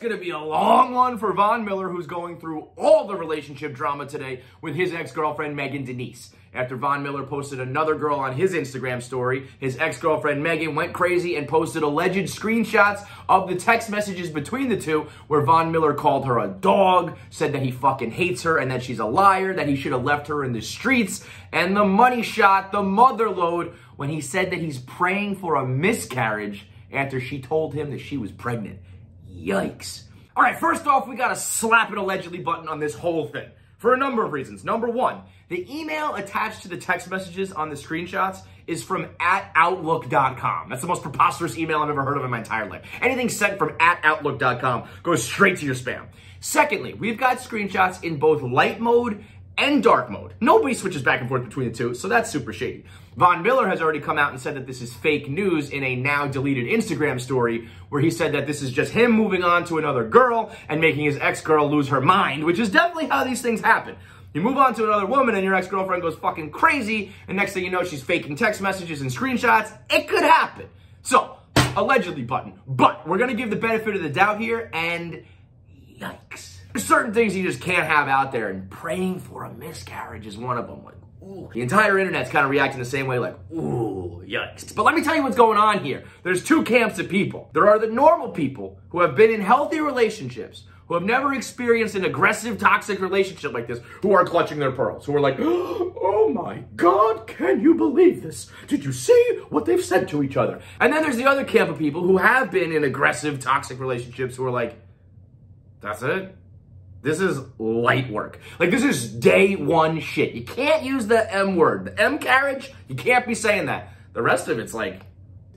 going to be a long one for Von Miller, who's going through all the relationship drama today with his ex-girlfriend, Megan Denise. After Von Miller posted another girl on his Instagram story, his ex-girlfriend Megan went crazy and posted alleged screenshots of the text messages between the two where Von Miller called her a dog, said that he fucking hates her and that she's a liar, that he should have left her in the streets, and the money shot, the mother lode, when he said that he's praying for a miscarriage after she told him that she was pregnant. Yikes. All right, first off, we got to slap an allegedly button on this whole thing for a number of reasons. Number one, the email attached to the text messages on the screenshots is from @outlook.com. That's the most preposterous email I've ever heard of in my entire life. Anything sent from @outlook.com goes straight to your spam. Secondly, we've got screenshots in both light mode and dark mode. Nobody switches back and forth between the two, so that's super shady. Von Miller has already come out and said that this is fake news in a now deleted Instagram story where he said that this is just him moving on to another girl and making his ex-girl lose her mind, which is definitely how these things happen. You move on to another woman and your ex-girlfriend goes fucking crazy, and next thing you know, she's faking text messages and screenshots. It could happen. So, allegedly button. But we're going to give the benefit of the doubt here, and yikes. There's certain things you just can't have out there, and praying for a miscarriage is one of them. Like, ooh. The entire internet's kind of reacting the same way, like, ooh, yikes. But let me tell you what's going on here. There's two camps of people. There are the normal people who have been in healthy relationships, who have never experienced an aggressive, toxic relationship like this, who are clutching their pearls, who are like, oh my God, can you believe this? Did you see what they've said to each other? And then there's the other camp of people who have been in aggressive, toxic relationships who are like, that's it? This is light work. Like, this is day one shit. You can't use the M word. The M carriage, you can't be saying that. The rest of it's like,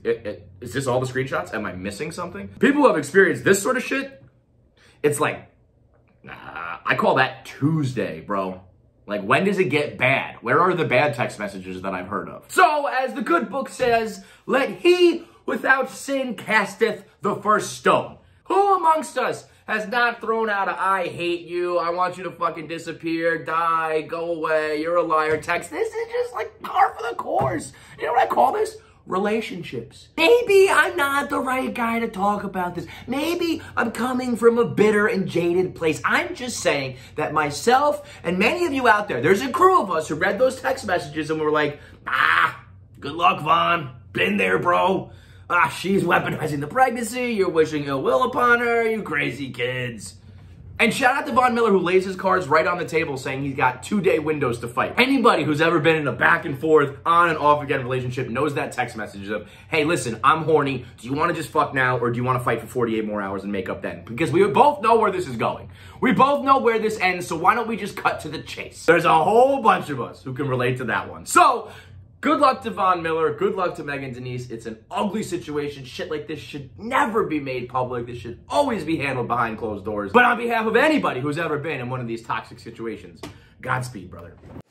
is this all the screenshots? Am I missing something? People who have experienced this sort of shit, it's like, I call that Tuesday, bro. Like, when does it get bad? Where are the bad text messages that I've heard of? So, as the good book says, let he without sin casteth the first stone. Who amongst us has not thrown out a I hate you, I want you to fucking disappear, die, go away, you're a liar text? This is just like par for the course. You know what I call this? Relationships. Maybe I'm not the right guy to talk about this. Maybe I'm coming from a bitter and jaded place. I'm just saying that myself and many of you out there, there's a crew of us who read those text messages and were like, good luck, Von. Been there, bro. She's weaponizing the pregnancy. You're wishing ill will upon her, you crazy kids. And shout out to Von Miller, who lays his cards right on the table saying he's got 2-day windows to fight. Anybody who's ever been in a back and forth, on and off again relationship knows that text message of, hey, listen, I'm horny. Do you want to just fuck now, or do you want to fight for 48 more hours and make up then? Because we both know where this is going. We both know where this ends, so why don't we just cut to the chase? There's a whole bunch of us who can relate to that one. So, good luck to Von Miller. Good luck to Megan Denise. It's an ugly situation. Shit like this should never be made public. This should always be handled behind closed doors. But on behalf of anybody who's ever been in one of these toxic situations, Godspeed, brother.